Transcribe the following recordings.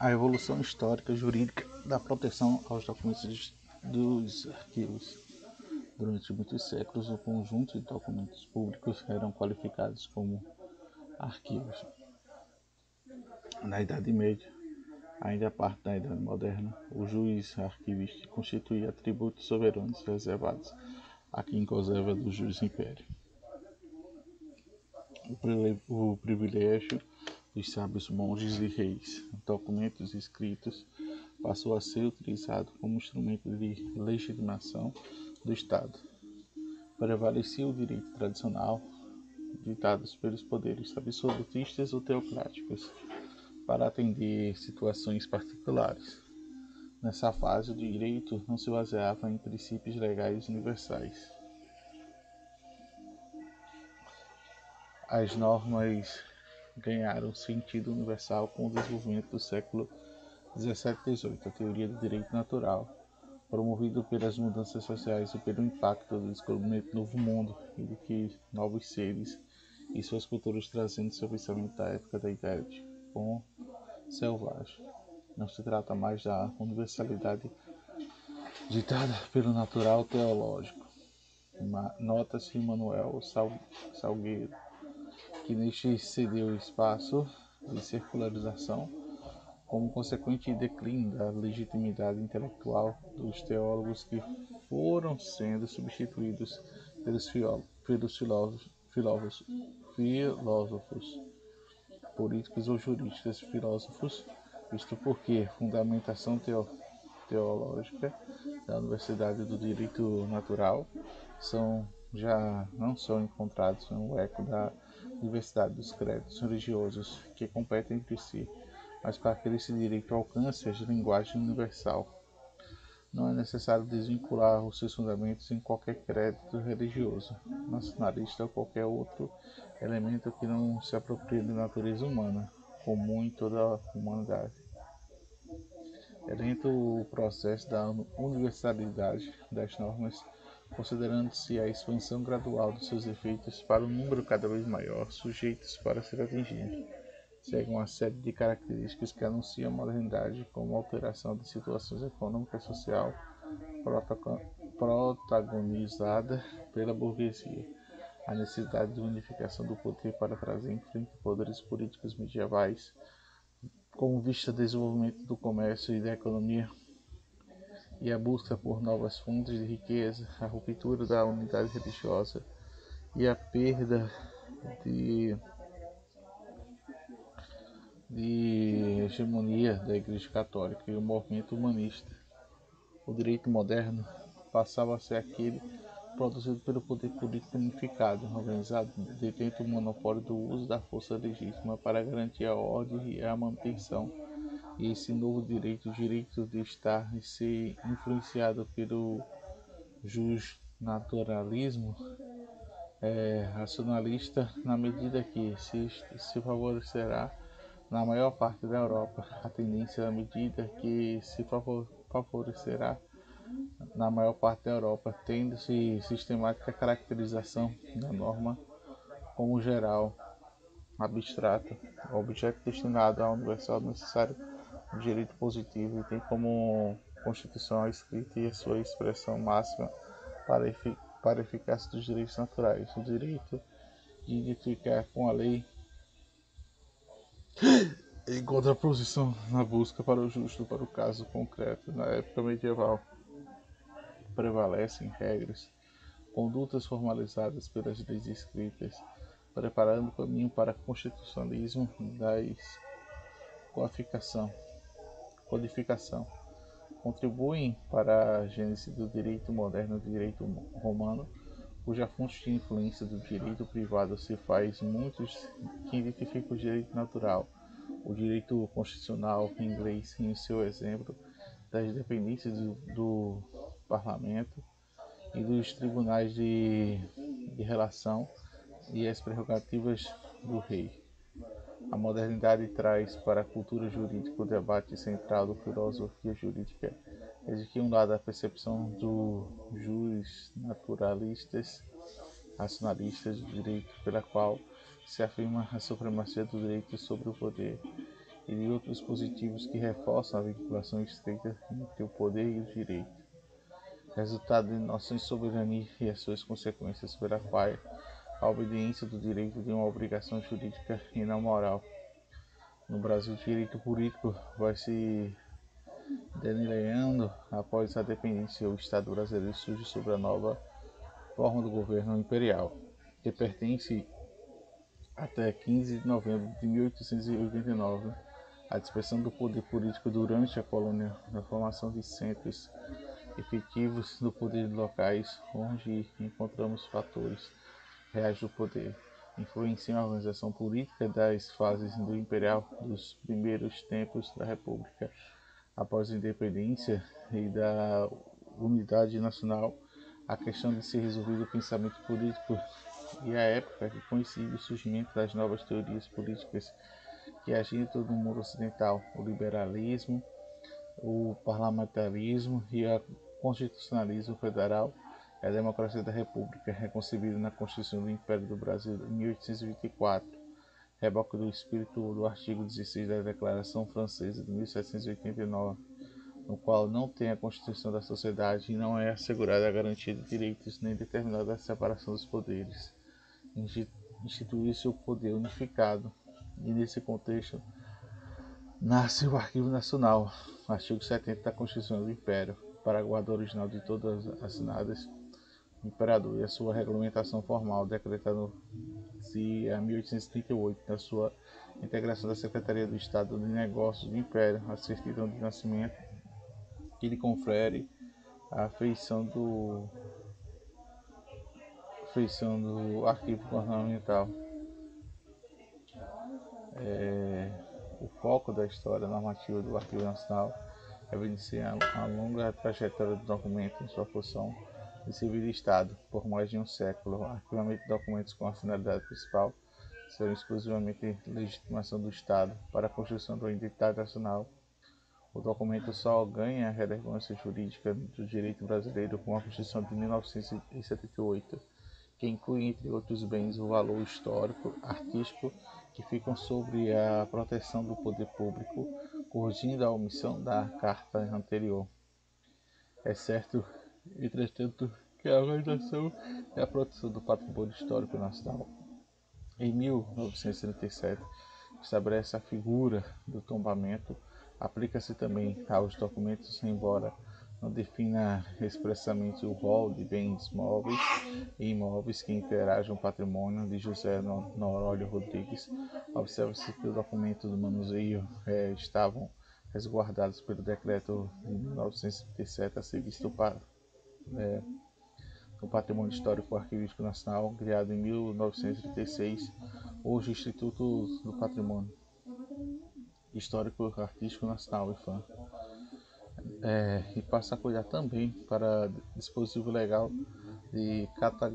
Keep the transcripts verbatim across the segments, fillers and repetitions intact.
A evolução histórica e jurídica da proteção aos documentos dos arquivos. Durante muitos séculos, o conjunto de documentos públicos eram qualificados como arquivos. Na Idade Média, ainda parte da Idade Moderna, o juiz arquivista constituía atributos soberanos reservados a quem gozava do jus império. O privilégio dos sábios monges e reis, documentos escritos, passou a ser utilizado como instrumento de legitimação do Estado. Prevalecia o direito tradicional, ditados pelos poderes absolutistas ou teocráticos, para atender situações particulares. Nessa fase, o direito não se baseava em princípios legais universais. As normas ganharam sentido universal com o desenvolvimento do século dezessete e dezoito, a teoria do direito natural, promovido pelas mudanças sociais e pelo impacto do descobrimento do novo mundo e de que novos seres e suas culturas trazendo seu pensamento da época da Idade com selvagem. Não se trata mais da universalidade ditada pelo natural teológico. Nota-se Manuel Salgueiro que neste cedeu espaço de circularização como consequente declínio da legitimidade intelectual dos teólogos que foram sendo substituídos pelos, pelos filósofos, filósofos, filósofos, políticos ou juristas filósofos, isto porque a fundamentação teo, teológica da Universidade do Direito Natural são, já não são encontrados no eco da diversidade dos credos religiosos que competem entre si, mas para que esse direito alcance a linguagem universal, não é necessário desvincular os seus fundamentos em qualquer crédito religioso, nacionalista ou qualquer outro elemento que não se aproprie da natureza humana, comum em toda a humanidade. É lento o processo da universalidade das normas, considerando-se a expansão gradual dos seus efeitos para um número cada vez maior sujeitos para ser atingido. Segue uma série de características que anunciam a modernidade, como a alteração de situações econômica e social protagonizada pela burguesia, a necessidade de unificação do poder para trazer em frente poderes políticos medievais, com vista ao desenvolvimento do comércio e da economia, e a busca por novas fontes de riqueza, a ruptura da unidade religiosa e a perda de, de hegemonia da Igreja Católica e o movimento humanista. O direito moderno passava a ser aquele produzido pelo poder político unificado, organizado, detendo o monopólio do uso da força legítima para garantir a ordem e a manutenção. E esse novo direito, o direito de estar e ser influenciado pelo justnaturalismo, é racionalista na medida que se, se favorecerá na maior parte da Europa, a tendência na medida que se favorecerá na maior parte da Europa, tendo-se sistemática caracterização da norma como geral, abstrata, objeto destinado ao universal necessário do direito positivo e tem como constituição a escrita e a sua expressão máxima para, efic para a eficácia dos direitos naturais, o direito de identificar com a lei em contraposição na busca para o justo para o caso concreto. Na época medieval, prevalecem regras, condutas formalizadas pelas leis escritas, preparando o caminho para o constitucionalismo da codificação. codificação. Contribuem para a gênese do direito moderno do direito romano, cuja fonte de influência do direito privado se faz muitos que identificam o direito natural, o direito constitucional inglês em seu exemplo das dependências do, do parlamento e dos tribunais de, de relação e as prerrogativas do rei. A modernidade traz para a cultura jurídica o debate central da filosofia jurídica, é de que um lado a percepção dos jus naturalistas, racionalistas do direito, pela qual se afirma a supremacia do direito sobre o poder, e de outros dispositivos que reforçam a vinculação estreita entre o poder e o direito, resultado de nossa soberania e as suas consequências, pela qual a obediência do direito de uma obrigação jurídica e não moral. No Brasil, o direito político vai se delineando após a dependência. O Estado brasileiro surge sobre a nova forma do governo imperial, que pertence até quinze de novembro de mil oitocentos e oitenta e nove, a dispersão do poder político durante a colônia, na formação de centros efetivos do poder locais, onde encontramos fatores reais do poder, influenciam a organização política das fases do imperial dos primeiros tempos da República, após a independência e da unidade nacional. A questão de ser resolvido o pensamento político e a época que coincide o surgimento das novas teorias políticas que agitam no mundo ocidental, o liberalismo, o parlamentarismo e o constitucionalismo federal e a democracia da República, reconcebido na Constituição do Império do Brasil em mil oitocentos e vinte e quatro, reboque do espírito do artigo dezesseis da Declaração Francesa de mil setecentos e oitenta e nove, no qual não tem a constituição da sociedade e não é assegurada a garantia de direitos nem determinada a separação dos poderes. Institui-se o poder unificado, e nesse contexto nasce o Arquivo Nacional, artigo setenta da Constituição do Império, parágrafo original de todas as assinadas do Imperador, e a sua regulamentação formal, decretado-se em mil oitocentos e trinta e oito, na sua integração da Secretaria do Estado de Negócios do Império, a certidão de nascimento, que lhe confere a feição do, feição do arquivo governamental. É, o foco da história normativa do Arquivo Nacional evidencia a longa trajetória do documento em sua função de servir de Estado por mais de um século. O arquivamento de documentos com a finalidade principal serão exclusivamente legitimação do Estado para a construção da identidade nacional. O documento só ganha relevância jurídica do direito brasileiro com a Constituição de mil novecentos e setenta e oito, que inclui, entre outros bens, o valor histórico, artístico, que ficam sob a proteção do poder público, corrigindo a omissão da carta anterior. É certo, entretanto, que a organização e a proteção do patrimônio histórico nacional, em mil novecentos e trinta e sete, estabelece a figura do tombamento. Aplica-se também aos documentos, embora não defina expressamente o rol de bens móveis e imóveis que interagem o patrimônio de José Noronha Rodrigues. Observa-se que os documentos do manuseio é, estavam resguardados pelo decreto de mil novecentos e trinta e sete, a ser visto para é, o Patrimônio Histórico Arquivístico Nacional, criado em mil novecentos e trinta e seis, hoje Instituto do Patrimônio Histórico Artístico Nacional, I F A N, é, e passa a cuidar também para dispositivo legal de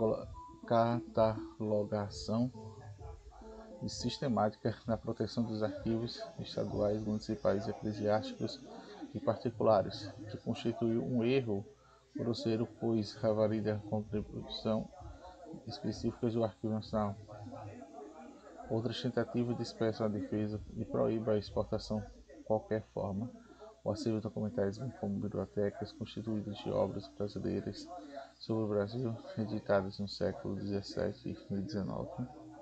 catalogação e sistemática na proteção dos arquivos estaduais, municipais, eclesiásticos e particulares, que constituiu um erro grosseiro, pois revalida a contribuição específica do Arquivo Nacional. Outras tentativas dispersam a defesa e proíbem a exportação de qualquer forma. O acervo documentais, bem como bibliotecas constituídas de obras brasileiras sobre o Brasil, editadas no século dezessete e dezenove,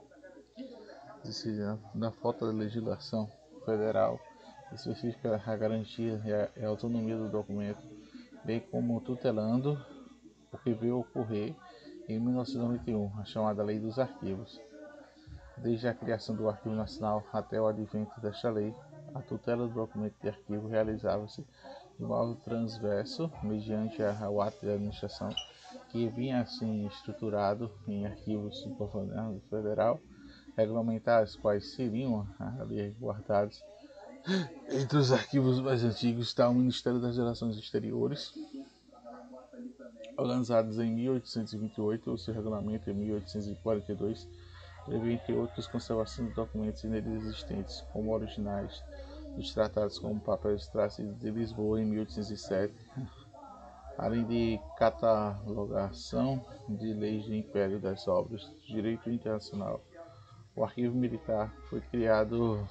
na falta de legislação federal específica a garantia e a autonomia do documento, bem como tutelando o que veio ocorrer em mil novecentos e noventa e um, a chamada Lei dos Arquivos. Desde a criação do Arquivo Nacional até o advento desta lei, a tutela do documento de arquivo realizava-se de modo transverso, mediante o ato de administração, que vinha assim estruturado em arquivos do governo federal, regulamentar os quais seriam ali guardados. Entre os arquivos mais antigos está o Ministério das Relações Exteriores, organizados em mil oitocentos e vinte e oito, o seu regulamento em mil oitocentos e quarenta e dois, prevê, entre outros, conservação de documentos neles existentes, como originais dos tratados, como papéis trazidos de Lisboa em mil oitocentos e sete, além de catalogação de leis do Império, das obras de direito internacional. O Arquivo Militar foi criado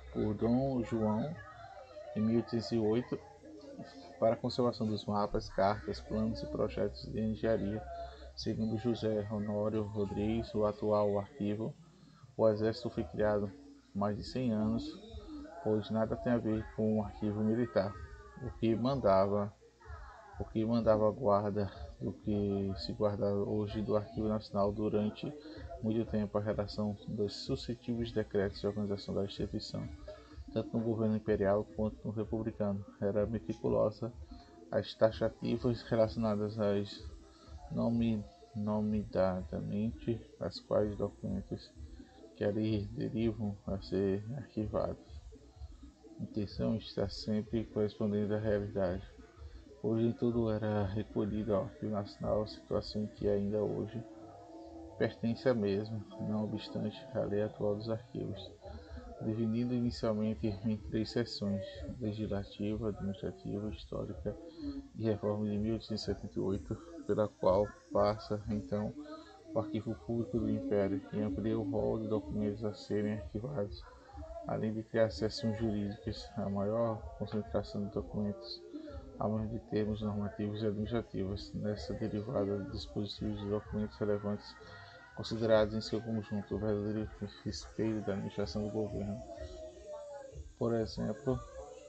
por Dom João em mil oitocentos e oito para a conservação dos mapas, cartas, planos e projetos de engenharia. Segundo José Honório Rodrigues, o atual arquivo, o Exército foi criado há mais de cem anos, pois nada tem a ver com o arquivo militar. O que mandava, o que mandava a guarda do que se guarda hoje do Arquivo Nacional durante muito tempo a relação dos sucessivos decretos de organização da instituição, tanto no governo imperial quanto no republicano. Era meticulosa, as taxativas relacionadas às nome, nomeadamente as quais documentos que ali derivam a ser arquivados. A intenção está sempre correspondendo à realidade. Hoje tudo era recolhido ao Arquivo Nacional, situação que ainda hoje pertence à mesma, não obstante a lei atual dos arquivos, dividindo inicialmente em três seções: legislativa, administrativa, histórica e reforma de mil oitocentos e setenta e oito, pela qual passa então o Arquivo Público do Império, que amplia o rol de documentos a serem arquivados, além de criar seções jurídicas, a maior concentração de documentos, além de termos normativos e administrativos. Nessa derivada de dispositivos de documentos relevantes, considerados em seu conjunto o verdadeiro espelho da administração do governo. Por exemplo,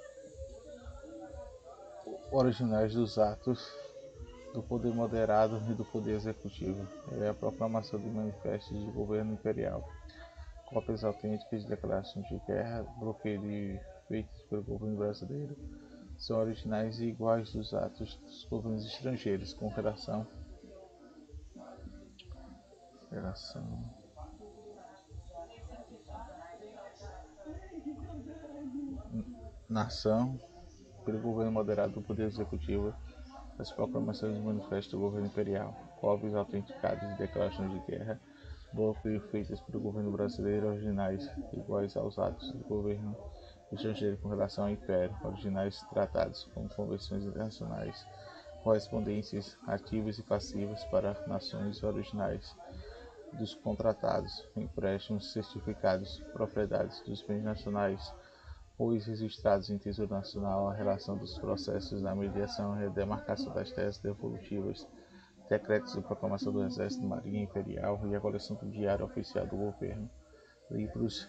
originais dos atos do poder moderado e do poder executivo, é a proclamação de manifestos de governo imperial, cópias autênticas de declarações de guerra, bloqueio feitos pelo governo brasileiro, são originais e iguais dos atos dos governos estrangeiros com relação, relação nação pelo governo moderado do poder executivo, as proclamações e manifestos do governo imperial, cópias autenticadas de declarações de guerra, bloqueio feitas pelo governo brasileiro, originais iguais aos atos do governo estrangeiro com relação ao império, originais tratados como convenções internacionais, correspondências ativas e passivas para nações originais dos contratados, empréstimos certificados, propriedades dos bens nacionais, pois registrados em Tesouro Nacional, a relação dos processos da mediação e a demarcação das terras devolutivas, decretos de proclamação do Exército, Marinha Imperial e a coleção do Diário Oficial do Governo, livros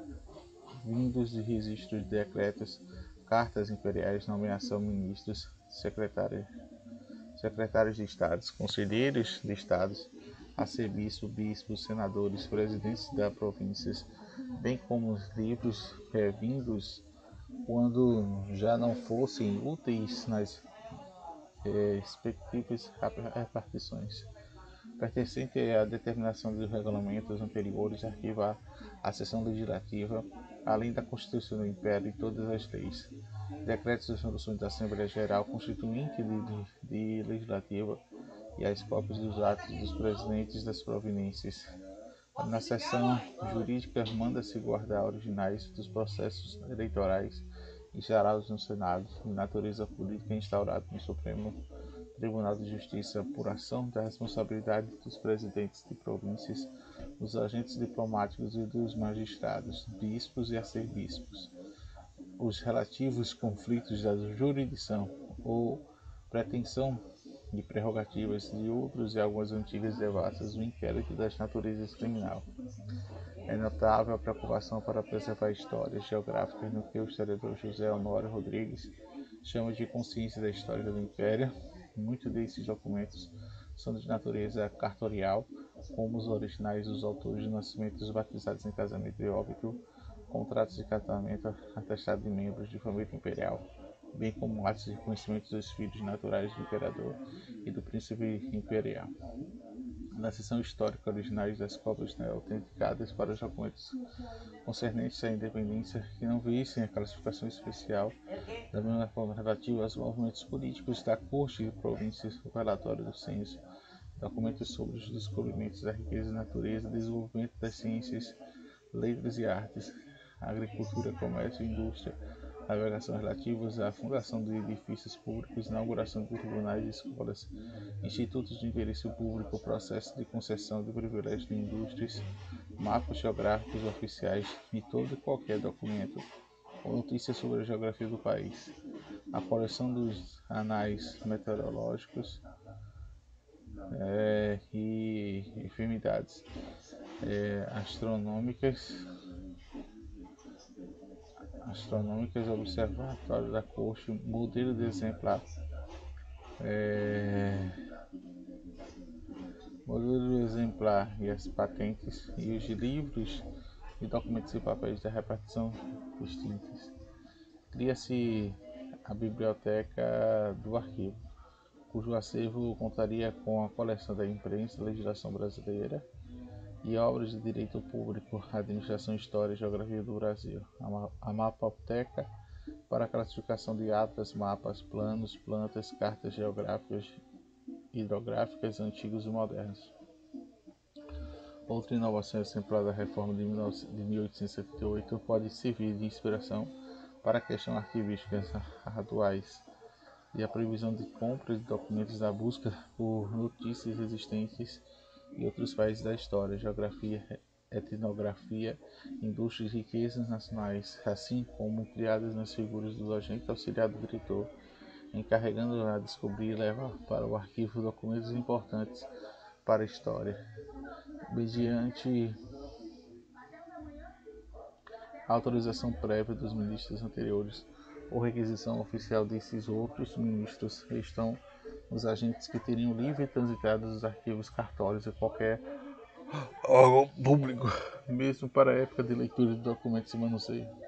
vindos de registros de decretos, cartas imperiais, nomeação ministros, secretários, secretários de estados, conselheiros de estados, arcebispo, bispos, senadores, presidentes das províncias, bem como os livros é, vindos quando já não fossem úteis nas é, respectivas repartições, pertencente à determinação dos regulamentos anteriores, arquivar a sessão legislativa, além da Constituição do Império e todas as leis, decretos e resoluções da Assembleia Geral Constituinte de, de, de Legislativa e as cópias dos atos dos presidentes das províncias. Na seção jurídica, manda-se guardar originais dos processos eleitorais instaurados no Senado, de natureza política instaurado no Supremo Tribunal de Justiça, apuração da responsabilidade dos presidentes de províncias, dos agentes diplomáticos e dos magistrados, bispos e arcebispos, os relativos conflitos da jurisdição ou pretensão de prerrogativas de outros e algumas antigas devassas do inquérito das naturezas criminal. É notável a preocupação para preservar a história geográfica no que o historiador José Honório Rodrigues chama de consciência da história do Império. Muitos desses documentos são de natureza cartorial, como os originais dos autores de nascimentos, batizados em casamento e óbito, contratos de casamento, atestado de membros de família imperial, bem como atos de reconhecimento dos filhos naturais do imperador e do príncipe imperial. Na seção histórica, originais das cópias né, autenticadas para os documentos concernentes à independência que não vissem a classificação especial, da mesma forma relativa aos movimentos políticos da Corte de Províncias, o relatório do censo, documentos sobre os descobrimentos da riqueza, natureza, desenvolvimento das ciências, letras e artes, agricultura, comércio e indústria, navegação relativas à fundação de edifícios públicos, inauguração de tribunais e escolas, institutos de interesse público, processo de concessão de privilégios de indústrias, mapas geográficos oficiais e todo e qualquer documento ou notícia sobre a geografia do país, a coleção dos anais meteorológicos é, e enfermidades é, astronômicas, astronômicas, observatório da corte, modelo de exemplar, é, modelo de exemplar e as patentes e os livros e documentos e papéis da repartição distintas. Cria-se a Biblioteca do Arquivo, cujo acervo contaria com a coleção da imprensa, legislação brasileira e obras de direito público, administração, história e geografia do Brasil. A Mapoteca para a classificação de atlas, mapas, planos, plantas, cartas geográficas, hidrográficas, antigos e modernos. Outra inovação exemplar da reforma de mil oitocentos e setenta e oito pode servir de inspiração para a questão arquivística atuais e a previsão de compra de documentos da busca por notícias existentes em outros países da história, geografia, etnografia, indústrias e riquezas nacionais, assim como criadas nas figuras do agente auxiliar do diretor, encarregando a descobrir e levar para o arquivo documentos importantes para a história, mediante autorização prévia dos ministros anteriores ou requisição oficial desses outros ministros. Estão os agentes que teriam livre transitado dos arquivos, cartórios e qualquer órgão público, mesmo para a época de leitura de documentos e manuseio.